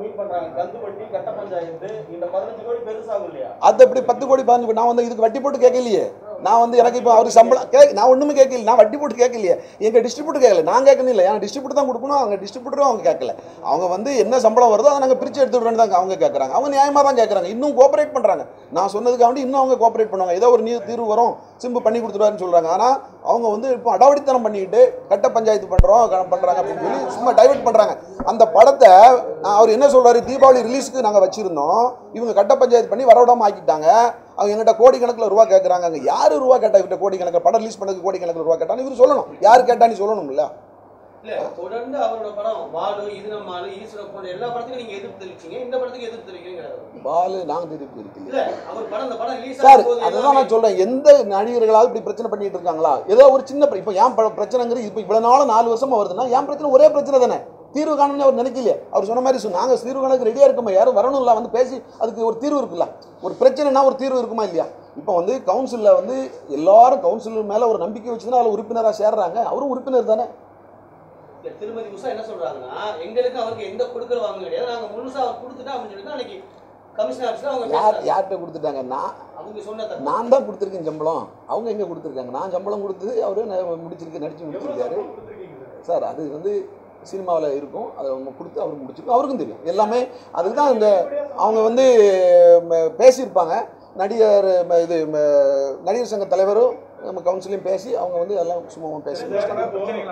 அது எப்படி பத்து கோடி பதினஞ்சு கோடி? நான் வந்து இதுக்கு வட்டி போட்டு கேட்கலையே. நான் வந்து எனக்கு இப்போ அவருக்கு சம்பளம் கே நான் ஒன்றுமே கேட்கல. நான் வட்டி போட்டு கேட்கலையே. எங்கள் டிஸ்ட்ரிபியூட்டர் கேட்கல, நான் கேட்கணும் இல்லை. எனக்கு டிஸ்ட்ரிபியூட்டர் தான் கொடுக்கணும். அவங்க டிஸ்ட்ரிபியூட்டரும் அவங்க கேட்கல. அவங்க வந்து என்ன சம்பளம் வருதோ அதை நாங்கள் பிரித்து எடுத்துவிடுறேன்னு தான் அவங்க கேட்குறாங்க. அவங்க நியாயமாக தான் கேட்குறாங்க. இன்னும் கோஆப்ரேட் பண்ணுறாங்க. நான் சொன்னதுக்காண்டி இன்னும் அவங்க கோஆப்ரேட் பண்ணுவாங்க. ஏதோ ஒரு நீ தீர்வு வரும், சிம்பு பண்ணி கொடுத்துருவாருன்னு சொல்கிறாங்க. ஆனால் அவங்க வந்து இப்போ அடாவடித்தனம் பண்ணிக்கிட்டு கட்ட பஞ்சாயத்து பண்ணுறோம் பண்ணுறாங்க அப்படின்னு சொல்லி சும்மா டைவர்ட் பண்ணுறாங்க. அந்த படத்தை அவர் என்ன சொல்கிறாரு, தீபாவளி ரிலீஸுக்கு நாங்கள் வச்சுருந்தோம், இவங்க கட்ட பஞ்சாயத்து பண்ணி வரவிடாமல் ஆக்கிட்டாங்க. அவங்க எங்கிட்ட கோடி கணக்கில் ரூபா கேட்குறாங்க. அங்கே யார் ரூபா கேட்டா? இவர்கிட்ட கோடி கணக்கில் படம் ரிலீஸ் பண்ணதுக்கு கோடி கணக்கில் ரூபா கேட்டான்னு இவர் சொல்லணும். யார் கேட்டான்னு சொல்லணும்ல. தொடர்ந்து அவரோட படம் பாலு, இது நம்ம ஈஸ்வர போன்ற எல்லா படத்துக்கும் நீங்க எதிர்ப்பு தெரிவிச்சீங்க, இந்த படத்துக்கு எதிர்ப்பு தெரிவிக்கிறீங்க. பாலு நாங்க எதிர்ப்பு தெரிவிக்கல. அவர் படம் அந்த படம் ரிலீஸ் சார், அதுதான் நான் சொல்றேன். எந்த நடிகர்களாவது இப்படி பிரச்சனை பண்ணிட்டு இருக்காங்களா? ஏதோ ஒரு சின்ன இப்போ ஏன் பிரச்சனைங்கிறது இப்போ இவ்வளவு நாள் நாலு வருஷமா வருதுன்னா ஏன் பிரச்சனை? ஒரே பிரச்சனை தானே. தீர்வு காணணும்னு அவர் நினைக்கலையே. அவர் சொன்ன மாதிரி நாங்கள் தீர்வு காணக்கு ரெடியாக இருக்கோம். யாரும் வரணும்ல, வந்து பேசி அதுக்கு ஒரு தீர்வு இருக்குல்ல. ஒரு பிரச்சனைனா ஒரு தீர்வு இருக்குமா இல்லையா? இப்போ வந்து கவுன்சிலில் வந்து எல்லாரும் கவுன்சிலர் மேலே ஒரு நம்பிக்கை வச்சுதான் அதில் உறுப்பினராக சேர்றாங்க. அவரும் உறுப்பினர் தானே. திருமதி உஷா என்ன சொல்றாங்கன்னா, எங்களுக்கு அவருக்கு எந்த கொடுக்கல் வாங்க கிடையாது, நாங்க முழுசா அவர் கொடுத்துட்டா அப்படின்னு சொல்லி அன்னைக்கு கமிஷன் ஆஃபீஸ்ல அவங்க யார் யார்கிட்ட கொடுத்துட்டாங்க? நான் அவங்க சொன்ன நான் தான் கொடுத்துருக்கேன் சம்பளம். அவங்க எங்கே கொடுத்துருக்காங்க? நான் சம்பளம் கொடுத்தது அவரு முடிச்சிருக்கு, நடிச்சு முடிச்சிருக்காரு சார். அது வந்து சினிமாவில் இருக்கும், அதை அவங்க கொடுத்து அவருக்கு முடிச்சிருக்கோம். அவருக்கும் தெரியும் எல்லாமே. அதுக்கு தான் இந்த அவங்க வந்து பேசியிருப்பாங்க. நடிகர் இது நடிகர் சங்க தலைவரும் நம்ம கவுன்சிலையும் பேசி அவங்க வந்து எல்லாம் சும்மா பேசி என்ன சார்?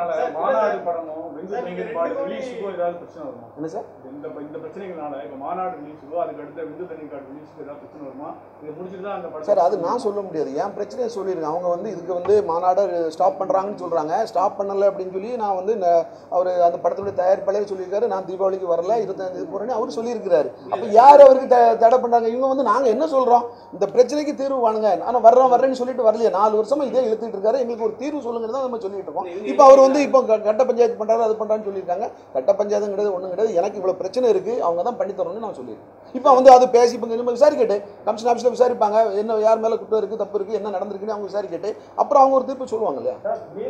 இந்த இந்த பிரச்சனைகளால இப்போ மாநாடு ரிலீஸோ அதுக்கு அடுத்த விந்து தண்ணி கார்டு ரிலீஸுக்கு ஏதாவது பிரச்சனை வருமா? இதை முடிச்சுட்டு தான் அந்த சார் அது நான் சொல்ல முடியாது. என் பிரச்சனையை சொல்லியிருக்கேன். அவங்க வந்து இதுக்கு வந்து மாநாடு ஸ்டாப் பண்ணுறாங்கன்னு சொல்கிறாங்க. ஸ்டாப் பண்ணலை அப்படின்னு சொல்லி நான் வந்து அவர் அந்த படத்துடைய தயாரிப்பாளர் சொல்லியிருக்காரு, நான் தீபாவளிக்கு வரல, இருபத்தஞ்சு போகிறேன்னு அவர் சொல்லியிருக்கிறாரு. அப்போ யார் அவருக்கு த தடை பண்ணுறாங்க? இவங்க வந்து நாங்கள் என்ன சொல்கிறோம், இந்த பிரச்சனைக்கு தீர்வு வாணுங்க, ஆனால் வர்றோம் வர்றேன்னு சொல்லிட்டு வரலையே. நாலு வருஷம் வருஷமா இதே இழுத்துட்டு இருக்காரு. எங்களுக்கு ஒரு தீர்வு சொல்லுங்கன்னு தான் நம்ம சொல்லிட்டு இருக்கோம். இப்போ அவர் வந்து இப்போ கட்ட பஞ்சாயத்து பண்றாரு, அது பண்றான்னு சொல்லியிருக்காங்க. கட்ட பஞ்சாயத்து கிடையாது, ஒன்றும் கிடையாது. எனக்கு இவ்வளவு பிரச்சனை இருக்கு, அவங்க தான் பண்ணி தரணும்னு நான் சொல்லியிருக்கேன். இப்போ வந்து அது பேசி இப்போ நம்ம விசாரிக்கட்டு, கமிஷன் ஆஃபீஸில் விசாரிப்பாங்க, என்ன யார் மேலே குற்றம் இருக்குது, தப்பு இருக்குது, என்ன நடந்திருக்குன்னு அவங்க விசாரிக்கட்டு, அப்புறம் அவங்க ஒரு தீர்ப்பு சொல்லுவாங்க இல்லையா?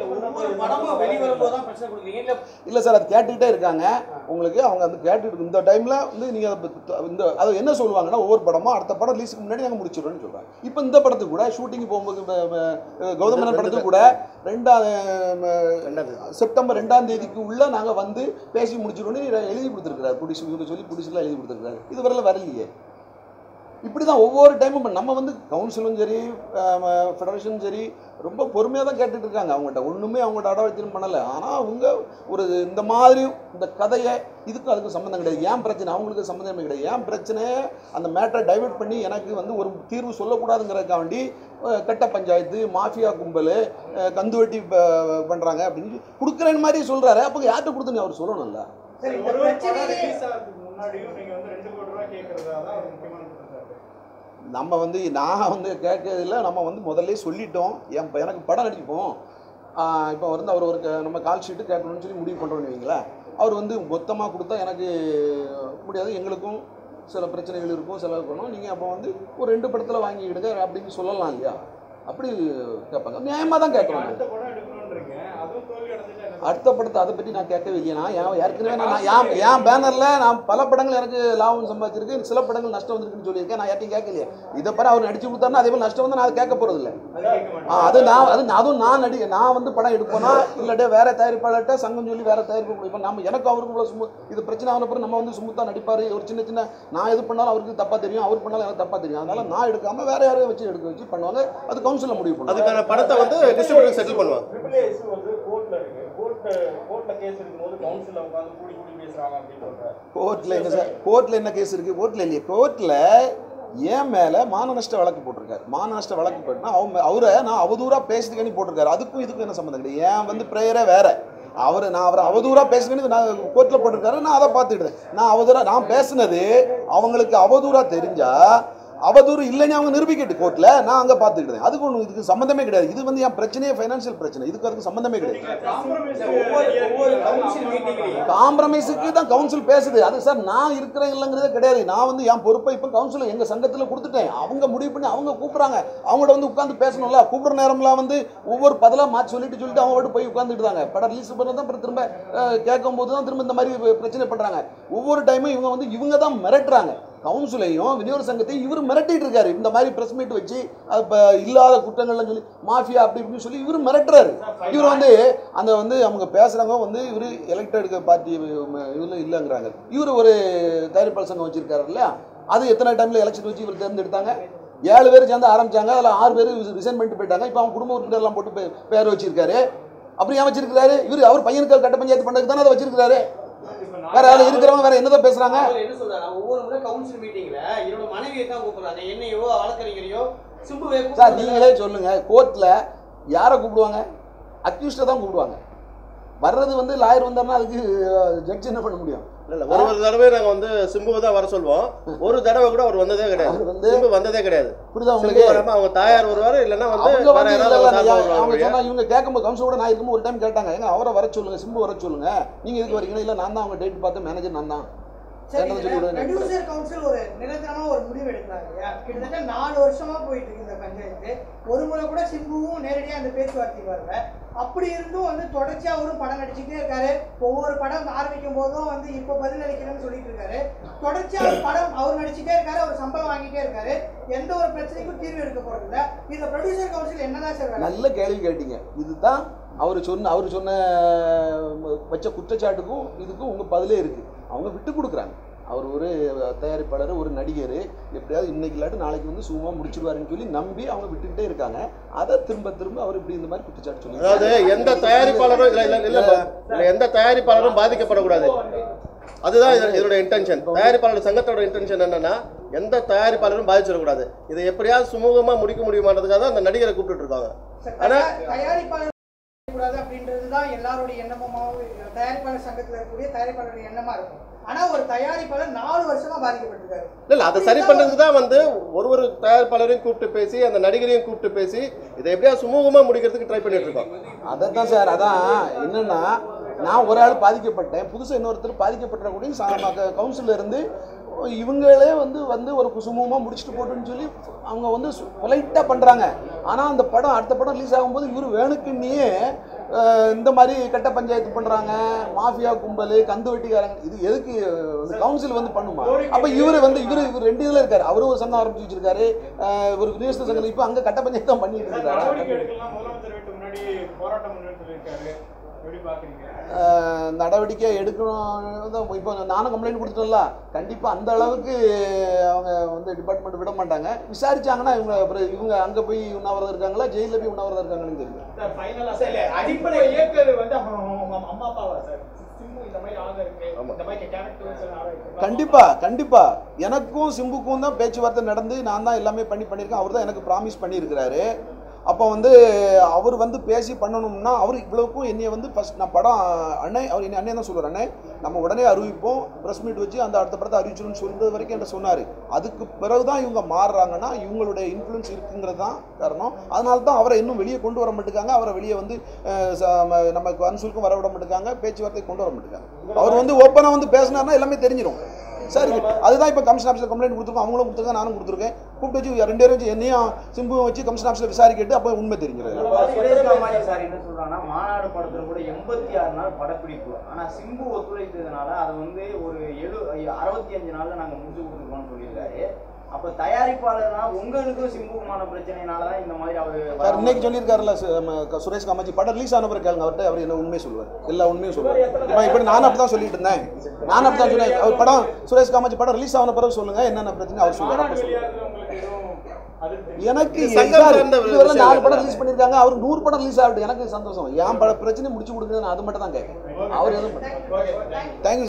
இல்லை சார், அது கேட்டுக்கிட்டே இருக்காங்க உங்களுக்கு. அவங்க வந்து கேட்டுட்டு இந்த டைமில் வந்து நீங்கள் இந்த அது என்ன சொல்லுவாங்கன்னா, ஒவ்வொரு படமும் அடுத்த படம் ரிலீஸுக்கு முன்னாடி நாங்கள் முடிச்சிடுறோம்னு சொல்கிறாங்க. இப்போ இந்த படத்துக்கு கூட ஷூட்டிங் போகும்போது கௌதம் மேனன் படத்துக்கு கூட ரெண்டாவது செப்டம்பர் ரெண்டாம் தேதிக்கு உள்ள நாங்கள் வந்து பேசி முடிச்சிடணும்னு எழுதி கொடுத்துருக்காரு. ப்ரொடியூசர் இவங்க சொல்லி ப்ரொடியூசர்லாம் எழுதி கொடுத்துருக்காரு. இது வரல வரலையே. இப்படி தான் ஒவ்வொரு டைமும் நம்ம வந்து கவுன்சிலும் சரி ஃபெடரேஷனும் சரி ரொம்ப பொறுமையாக தான் கேட்டுட்டு இருக்காங்க. அவங்கள்ட்ட ஒன்றுமே அவங்கள்ட்ட அடவத்திலும் பண்ணலை. ஆனால் அவங்க ஒரு இந்த மாதிரி இந்த கதையை இதுக்கும் அதுக்கும் சம்மந்தம் கிடையாது. ஏன் பிரச்சனை அவங்களுக்கு சம்மந்தமே கிடையாது. ஏன் பிரச்சனையை அந்த மேட்டரை டைவெர்ட் பண்ணி எனக்கு வந்து ஒரு தீர்வு சொல்லக்கூடாதுங்கிறதுக்காண்டி கட்ட பஞ்சாயத்து மாஃபியா கும்பல் கந்து வெட்டி பண்ணுறாங்க அப்படின்னு கொடுக்குறேன்னு மாதிரி சொல்கிறாரு. அப்போ யார்கிட்ட கொடுத்துங்க அவர் சொல்லணும்ல. நம்ம வந்து நான் வந்து கேட்கறதில்ல, நம்ம வந்து முதல்ல சொல்லிட்டோம். என் எனக்கு படம் நடிப்போம் இப்போ வந்து அவர் ஒரு நம்ம கால் ஷீட்டு கேட்கணும்னு சொல்லி முடிவு பண்ணுறோன்னு வைங்களேன். அவர் வந்து மொத்தமாக கொடுத்தா எனக்கு முடியாது, எங்களுக்கும் சில பிரச்சனைகள் இருக்கும், செலவு இருக்கணும். நீங்கள் அப்போ வந்து ஒரு ரெண்டு படத்தில் வாங்கிக்கிடுங்க அப்படின்னு சொல்லலாம் இல்லையா? அப்படி கேட்பாங்க. நியாயமாக தான் கேட்குறோம். அடுத்த படத்தை அதை பற்றி நான் கேட்கவே இல்லையா? நான் ஏற்கனவே நான் ஏன் என் பேனரில் நான் பல படங்கள் எனக்கு லாபம் சம்பாதிச்சிருக்கு, சில படங்கள் நஷ்டம் வந்திருக்குன்னு சொல்லியிருக்கேன். நான் யார்ட்டையும் கேட்கலையே. இதை பாரு அவர் நடிச்சு கொடுத்தாருன்னா அதே போல் நஷ்டம் வந்து நான் கேட்க போகிறது இல்லை. அது நான் அது அதுவும் நான் நடி நான் வந்து படம் எடுப்போனா இல்லாட்டே வேற தயாரிப்பாளர்கிட்ட சங்கம் சொல்லி வேற தயாரிப்பு கொடுப்போம். நம்ம எனக்கு அவருக்கு இவ்வளோ சுமு இது பிரச்சனை ஆன பிறகு நம்ம வந்து சுமுத்தாக நடிப்பார். ஒரு சின்ன சின்ன நான் எது பண்ணாலும் அவருக்கு தப்பாக தெரியும், அவர் பண்ணாலும் எனக்கு தப்பாக தெரியும். அதனால நான் எடுக்காமல் வேற யாரையும் வச்சு எடுக்க வச்சு பண்ணுவாங்க. அது கவுன்சிலில் முடிவு பண்ணுவாங்க. அதுக்கான படத்தை வந்து டிஸ்ட்ரிபியூட்டர் செட்டில் பண்ணுவாங்க. கோர்ட்டில் என்ன சார், கோர்ட்டில் என்ன கேஸ் இருக்குது? கோர்ட்டில் இல்லையே. கோர்ட்டில் ஏன் மேலே மான நஷ்ட வழக்கு போட்டிருக்காரு. மான நஷ்ட வழக்கு போட்டுனா அவங்க அவரை நான் அவதூறாக பேசுறதுக்காண்டி போட்டிருக்காரு. அதுக்கும் இதுக்கும் என்ன சம்மந்தம் கிடையாது. ஏன் வந்து ப்ரேயரே வேற. அவர் நான் அவரை அவதூறாக பேசுனது நான் கோர்ட்டில் போட்டிருக்காரு. நான் அதை பார்த்துக்கிட்டேன். நான் அவதூறாக நான் பேசுனது அவங்களுக்கு அவதூறாக தெரிஞ்சா அவதூறு இல்லைன்னு அவங்க நிரூபிக்கட்டு கோர்ட்டில். நான் அங்கே பார்த்துக்கிட்டேன். அதுக்கு ஒன்று இதுக்கு சம்மந்தமே கிடையாது. இது வந்து என் பிரச்சனையே ஃபைனான்சியல் பிரச்சனை. இதுக்கு அதுக்கு சம்மந்தமே கிடையாது. காம்ப்ரமைஸுக்கு தான் கவுன்சில் பேசுது. அது சார் நான் இருக்கிறேன் இல்லைங்கிறதே கிடையாது. நான் வந்து என் பொறுப்பை இப்போ கவுன்சில் எங்கள் சங்கத்தில் கொடுத்துட்டேன். அவங்க முடிவு பண்ணி அவங்க கூப்பிட்றாங்க. அவங்கள்ட்ட வந்து உட்காந்து பேசணும்ல. கூப்பிட்ற நேரம்லாம் வந்து ஒவ்வொரு பதிலாக மாற்றி சொல்லிட்டு சொல்லிட்டு அவங்க போய் உட்காந்துட்டு தாங்க படம் ரிலீஸ் பண்ண தான் அப்புறம் திரும்ப கேட்கும் போது தான் திரும்ப இந்த மாதிரி பிரச்சனை பண்ணுறாங்க. ஒவ்வொரு டைமும் இவங்க வந்து இவங்க தான் மிரட்டுறாங்க. கவுன்சிலையும் விநியோக சங்கத்தையும் இவர் மிரட்டிட்டு இருக்காரு. இந்த மாதிரி பிரஸ் மீட் வச்சு அது இப்போ இல்லாத குற்றங்கள்லாம் சொல்லி மாஃபியா அப்படி இப்படின்னு சொல்லி இவர் மிரட்டுறாரு. இவர் வந்து அந்த வந்து அவங்க பேசுகிறவங்க வந்து இவர் எலெக்டட் பார்ட்டி இதில் இல்லைங்கிறாங்க. இவர் ஒரு தயாரிப்பாளர் சங்கம் வச்சிருக்காரு இல்லையா? அது எத்தனை டைமில் எலெக்ஷன் வச்சு இவர் தேர்ந்தெடுத்தாங்க. ஏழு பேர் சேர்ந்து ஆரம்பிச்சாங்க. அதில் ஆறு பேர் ரிசைன் பண்ணிட்டு போயிட்டாங்க. இப்போ அவங்க குடும்ப உறுப்பினர்லாம் போட்டு பேர் வச்சிருக்காரு. அப்படி ஏன் வச்சிருக்காரு? இவர் அவர் பையனுக்கு கட்ட பஞ்சாயத்து பண்ணதுக்கு தானே அதை வச்சிருக்காரு. வேற யாரும் இருக்கிறவங்க வேற என்னதான் பேசுறாங்க? என்ன சொல்றாங்க? ஒவ்வொரு முறை கவுன்சில் மீட்டிங்ல என்னோட மனைவியை தான் கூப்பிடுறாங்க. என்னையோ வழக்கறிஞரையோ சிம்புவே சார் நீங்களே சொல்லுங்க. கோர்ட்ல யாரை கூப்பிடுவாங்க? அக்யூஸ்டை தான் கூப்பிடுவாங்க. வர்றது வந்து லாயர் வந்தாருன்னா அதுக்கு ஜட்ஜ் என்ன பண்ண முடியும்? இல்ல ஒரு ஒரு தடவை நாங்க வந்து சிம்புவை தான் வர சொல்வோம். ஒரு தடவை கூட அவர் வந்ததே கிடையாது. சிம்பு வந்ததே கிடையாது. புரியுதா உங்களுக்கு? அவங்க தாயார் வருவாரு இல்லன்னா வந்து வேற யாராவது அவங்க சொன்னா இவங்க கேட்கும்போது கவுன்சிலோட நான் இருக்கும்போது ஒரு டைம் கேட்டாங்க, எங்க அவரை வர சொல்லுங்க, சிம்பு வர சொல்லுங்க, நீங்க எதுக்கு வரீங்களா? இல்ல நான் தான் அவங்க டேட் பார்த்து மேனேஜர் நான் தான். ப்ரொடியூசர் கவுன்சில் ஒரு நிரந்தரமா ஒரு முடிவு எடுக்கிறாங்க. கிட்டத்தட்ட நாலு வருஷமா போயிட்டு இருக்கு இந்த பஞ்சாயத்து. ஒரு முறை கூட சிம்புவும் நேரடியா அந்த பேச்சுவார்த்தைக்கு வரல. அப்படி இருந்தும் வந்து தொடர்ச்சியா அவரும் படம் நடிச்சுட்டே இருக்காரு. ஒவ்வொரு படம் ஆரம்பிக்கும் போதும் வந்து இப்ப பதில் அளிக்கிறேன்னு சொல்லிட்டு இருக்காரு. தொடர்ச்சியா படம் அவர் நடிச்சுட்டே இருக்காரு. அவர் சம்பளம் வாங்கிட்டே இருக்காரு. எந்த ஒரு பிரச்சனைக்கும் தீர்வு எடுக்க போறது இல்ல. இந்த ப்ரொடியூசர் கவுன்சில் என்னதான் சார்? நல்ல கேள்வி கேட்டீங்க. இதுதான் அவர் சொன்ன அவர் சொன்ன வச்ச குற்றச்சாட்டுக்கும் இதுக்கும் உங்க பதிலே இருக்கு. அவங்க விட்டு கொடுக்குறாங்க. அவர் ஒரு தயாரிப்பாளர், ஒரு நடிகர், எப்படியாவது இன்னைக்கு இல்லாட்டி நாளைக்கு வந்து சும்மா முடிச்சிடுவாருன்னு சொல்லி நம்பி அவங்க விட்டுக்கிட்டே இருக்காங்க. அதை திரும்ப திரும்ப அவர் இப்படி இந்த மாதிரி குற்றச்சாட்டு சொல்லி, அதாவது எந்த தயாரிப்பாளரும் இல்லை இல்லை இல்லை எந்த தயாரிப்பாளரும் பாதிக்கப்படக்கூடாது. அதுதான் இதோட இன்டென்ஷன். தயாரிப்பாளர் சங்கத்தோட இன்டென்ஷன் என்னன்னா எந்த தயாரிப்பாளரும் பாதிச்சிடக்கூடாது. இதை எப்படியாவது சுமூகமா முடிக்க முடியுமான்றதுக்காக தான் அந்த நடிகரை கூப்பிட்டு இருக்காங்க. ஆனா கூடாது அப்படின்றது தான் எல்லாருடைய எண்ணமும் தயாரிப்பாளர் சங்கத்தில் இருக்கக்கூடிய தயாரிப்பாளருடைய எண்ணமா இருக்கும். ஆனா ஒரு தயாரிப்பாளர் நாலு வருஷமா பாதிக்கப்பட்டிருக்காரு. இல்ல இல்ல அதை சரி பண்றதுக்கு தான் வந்து ஒரு ஒரு தயாரிப்பாளரையும் கூப்பிட்டு பேசி அந்த நடிகரையும் கூப்பிட்டு பேசி இதை எப்படியா சுமூகமா முடிக்கிறதுக்கு ட்ரை பண்ணிட்டு இருக்கோம். அதான் சார், அதான் என்னன்னா நான் ஒரு ஆள் பாதிக்கப்பட்டேன், புதுசாக இன்னொருத்தர் பாதிக்கப்பட்ட கூட கவுன்சிலில் இருந்து இவங்களே வந்து வந்து ஒரு சுமூகமாக முடிச்சுட்டு போட்டுன்னு சொல்லி அவங்க வந்து பொலைட்டாக பண்ணுறாங்க. ஆனால் அந்த படம் அடுத்த படம் ரிலீஸ் ஆகும்போது இவர் வேணுக்குன்னே இந்த மாதிரி கட்ட பஞ்சாயத்து பண்ணுறாங்க, மாஃபியா கும்பல், கந்து வெட்டிக்காரங்க. இது எதுக்கு கவுன்சில் வந்து பண்ணுமா? அப்போ இவர் வந்து இவர் இவர் ரெண்டு இதில் இருக்காரு. அவரும் ஒரு சங்கம் ஆரம்பிச்சு வச்சிருக்காரு, ஒரு விநியோக சங்கம். இப்போ அங்கே கட்ட பஞ்சாயத்து தான் பண்ணிட்டு இருக்காரு. நடவடிக்கை எடுக்கணும். இப்போ நானும் கம்ப்ளைண்ட் கொடுத்துட்டோம்ல, கண்டிப்பாக அந்த அளவுக்கு அவங்க வந்து டிபார்ட்மெண்ட் விட மாட்டாங்க. விசாரிச்சாங்கன்னா இவங்க அப்புறம் இவங்க அங்கே போய் உண்ணாவிரதம் இருக்காங்களா, ஜெயிலில் போய் உண்ணாவிரதம் இருக்காங்கன்னு தெரியும். அடிப்படை இயக்கர் வந்து அம்மா அப்பாவா சார்? கண்டிப்பா கண்டிப்பா எனக்கும் சிம்புக்கும் தான் பேச்சுவார்த்தை நடந்து நான் தான் எல்லாமே பண்ணி பண்ணியிருக்கேன். அவர் தான் எனக்கு ப்ராமிஸ் பண்ணியிருக்கிறாரு. அப்போ வந்து அவர் வந்து பேசி பண்ணணும்னா அவர் இவ்வளோக்கும் என்னைய வந்து ஃபஸ்ட் நான் படம் அண்ணே அவர் என்ன அண்ணே தான் சொல்லுவார், அண்ணே நம்ம உடனே அறிவிப்போம், ப்ரெஸ் மீட் வச்சு அந்த அடுத்த படத்தை அறிவிச்சிடும்னு சொல்கிறது வரைக்கும் என்கிட்ட சொன்னார். அதுக்கு பிறகு தான் இவங்க மாறுறாங்கன்னா இவங்களுடைய இன்ஃப்ளூயன்ஸ் இருக்குங்கிறது தான் காரணம். அதனால தான் அவரை இன்னும் வெளியே கொண்டு வர மாட்டேங்காங்க, அவரை வெளியே வந்து நம்ம கன்சூலுக்கும் வர விட மாட்டேங்காங்க, பேச்சுவார்த்தை கொண்டு வர மாட்டேங்காங்க. அவர் வந்து ஓப்பனாக வந்து பேசினார்னா எல்லாமே தெரிஞ்சிடும். சரி, அதுதான் இப்போ கமிஷன் ஆஃபீஸில் கம்ப்ளைண்ட் கொடுத்துருக்கோம், அவங்களும் கொடுத்துருக்கேன், நானும் கொடுத்துருக்கேன். கூப்பிட்டு வச்சு ரெண்டு பேரும் வச்சு என்னையும் சிம்புவும் வச்சு கமிஷன் ஆஃபீஸில் விசாரிக்கிட்டு அப்போ உண்மை தெரிஞ்சிடும். சார் என்ன சொல்றாங்கன்னா, மாநாடு படத்தில் கூட எண்பத்தி ஆறு நாள் படப்பிடிப்பு, ஆனால் சிம்பு ஒத்துழைத்ததுனால அதை வந்து ஒரு எழு அறுபத்தி அஞ்சு நாளில் நாங்கள் முடிச்சு கொடுத்துருக்கோம்னு சொல்லியிருக்காரு. அப்போ தயாரிப்பாளர்னா உங்களுக்கும் சிம்புக்குமான பிரச்சனைனால தான் இந்த மாதிரி அவர் இன்னைக்கு சொல்லியிருக்காருல்ல சுரேஷ் காமாஜி, படம் ரிலீஸ் ஆன பிறகு கேளுங்க அவர்கிட்ட, அவர் என்ன உண்மையை சொல்லுவார், எல்லா உண்மையும் சொல்லுவார். இப்போ இப்படி நானும் அப்படி தான் சொல்லிட்டு இருந்தேன், நானும் அப்படி தான் சொன்னேன். அவர் படம் சுரேஷ் காமாஜி படம் ரிலீஸ் ஆன பிறகு சொல்லுங்க என்னென்ன பிரச்சனை அவர் சொல்லுவார். எனக்கு நாலு படம் ரிலீஸ் பண்ணியிருக்காங்க, அவர் நூறு படம் ரிலீஸ் ஆகிட்டு எனக்கு சந்தோஷம். என் பட பிரச்சனை முடிச்சு கொடுக்குறது நான் அது மட்டும் தான் கேட்கேன். அவர் எதுவும் தேங்க்யூ.